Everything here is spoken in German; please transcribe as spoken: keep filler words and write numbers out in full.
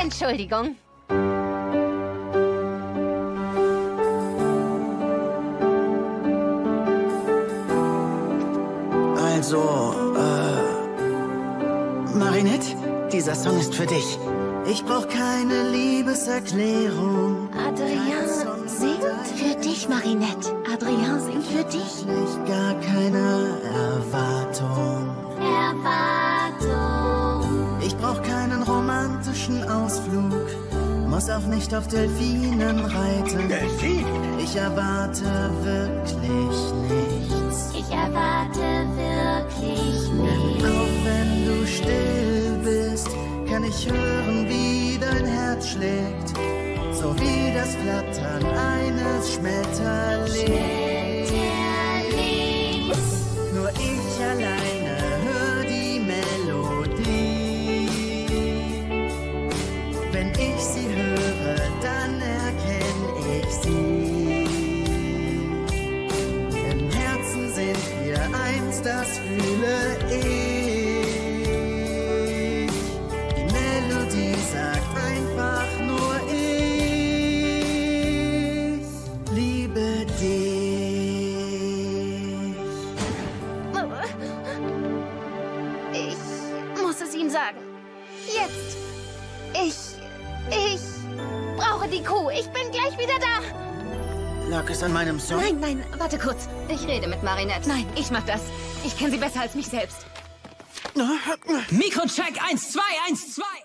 Entschuldigung. Also, äh... Marinette, dieser Song ist für dich. Ich brauch keine Liebeserklärung. Adrien singt für dich, Marinette. Adrien singt für dich. Gar keine Erwartung. Erwartung. Ich brauch keinen romantischen Ausflug. Muss auch nicht auf Delfinen reiten. Delfin? Ich erwarte wirklich nichts. Ich erwarte wirklich nichts. Auch wenn du still bist, kann ich hören, wie dein Herz schlägt. So wie das Flattern eines Schmetterlings. Nur ich alleine hör die Melodie. Wenn ich sie höre, dann erkenne ich sie. Im Herzen sind wir eins, das fühle ich. Die Melodie sagt einfach nur ich liebe dich. Ich muss es ihm sagen. Jetzt. Ich... Ich brauche die Kuh. Ich bin gleich wieder da. Lag es an meinem Song? Nein, nein, warte kurz. Ich rede mit Marinette. Nein, ich mach das. Ich kenne sie besser als mich selbst. Mikrocheck eins zwei eins zwei.